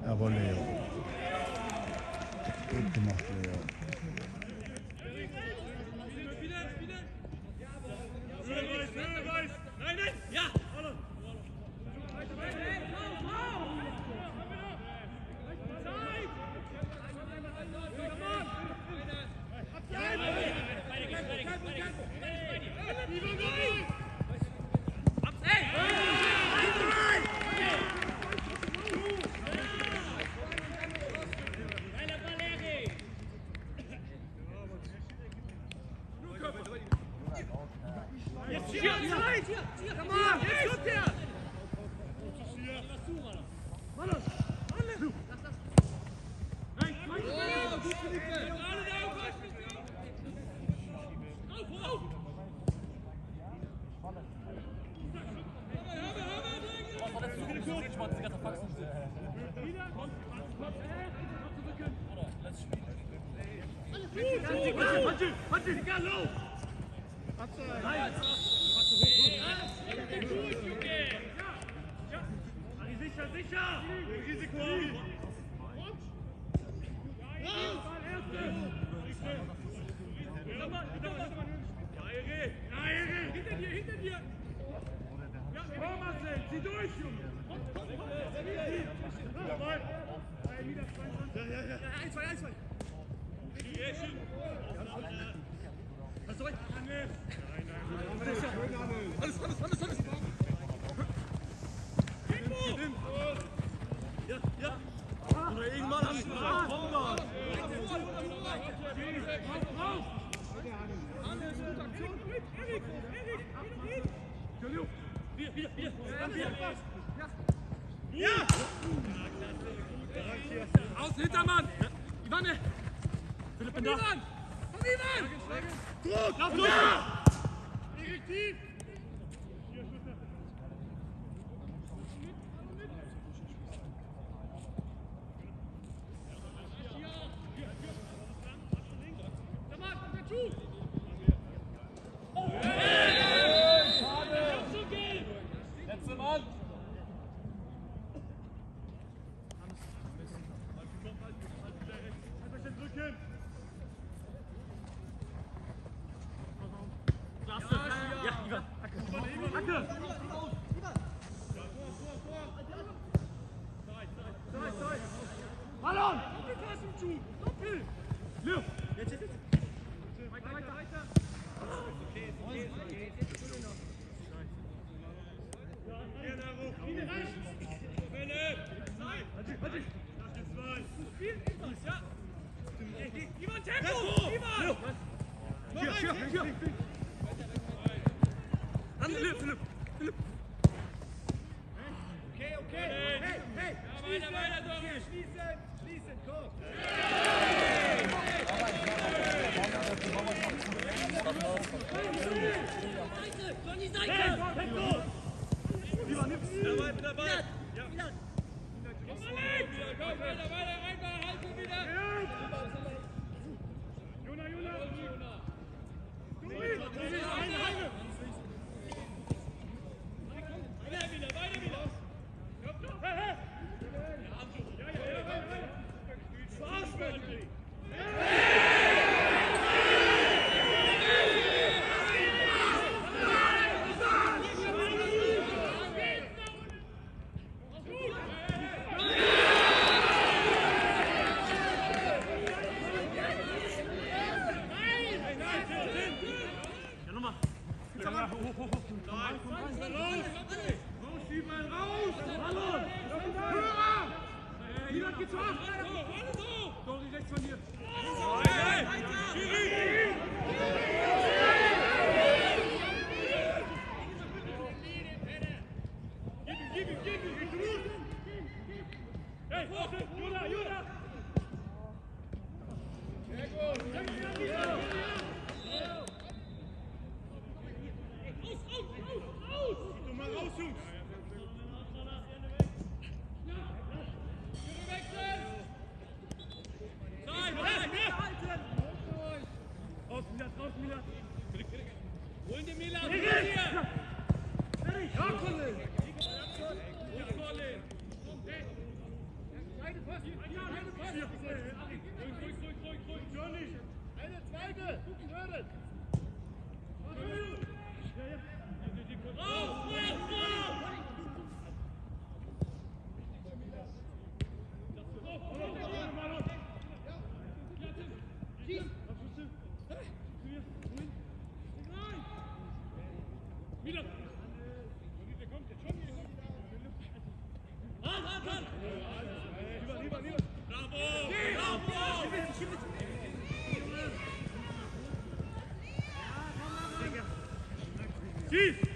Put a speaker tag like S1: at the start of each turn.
S1: Jawohl, Leo. Gut gemacht, Leo.
S2: Aus, Hintermann! Ivanne! Philipp, bin da! Komm, Ivan! Druck! Lauf durch! Direktiv! Letzte Mann! Ja, Ivan! Hacke! Ballon! Doppel! Leo! Jetzt! Weiter! Ivan, Tempo! Ivan! Hier! Philipp! Okay! Hey! Weiter, Doris! Schließen! Komm! Von die Seite! Ivan, nimm's! Dabei! Ja! Komm, Alex! Komm, weiter, einfach! Halten wieder! Jona! Eine! Weiter wieder! Hey! Spaß, Mann! Dori, rechts von dir! Gib ihm! Hey, Jona! Aus! Mal raus, Jungs! Raus, Mila! Holen den Mila! Ja, Kollege! Seite! Hören! Raus! Wieder! Der kommt jetzt schon wieder! Lieber! Bravo! Schieß!